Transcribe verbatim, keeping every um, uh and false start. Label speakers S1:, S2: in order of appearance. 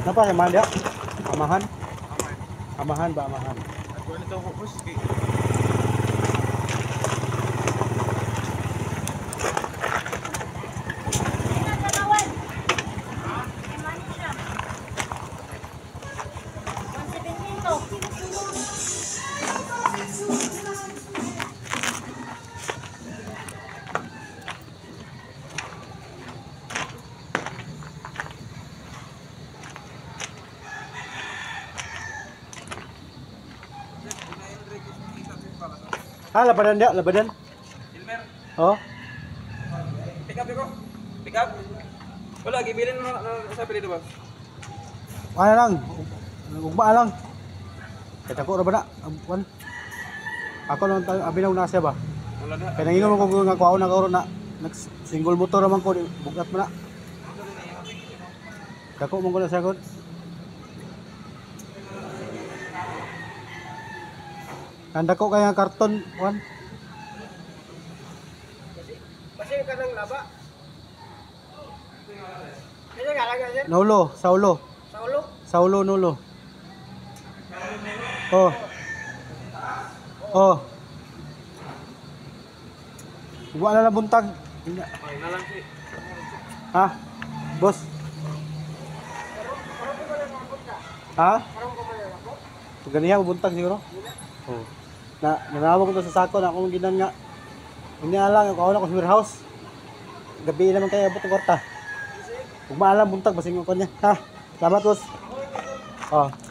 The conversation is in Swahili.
S1: Napa amahan dia? Amahan? Amahan ba amahan?
S2: Ako na ito ko bus.
S1: Ah, labadan dia, labadan.
S2: Silver.
S1: Oh.
S2: Pick up ko. Pick up. Wala gibilin mo sa pili ba?
S1: Ano lang? Ugba lang. Kaya ko ra ba na? Kuan. Ako lang tang abinaw na siya ba?
S2: Wala na.
S1: Kaya nanginom ko nga kuaon na karon na nag single motor naman ko bugat mo na. Dako mo ko na siya gud. Kanda ko kaya karton, Juan.
S2: Kasi ka nang laba. Kaya nga lang yan.
S1: Nulo, Saulo.
S2: Saulo.
S1: Saulo nulo. Oh. Oh. Buwa na lang buntag.
S2: Ay na lang si.
S1: Ha? Boss. Ha? Ganiya buntag siguro. Oh. Na nanawag ko to sa sako na akong ginan nga. Unya lang ako na ko sa warehouse. Gabi naman kay abot ng kwarta. Ug maalam buntag basing ko niya. Ha. Salamat boss. Oh.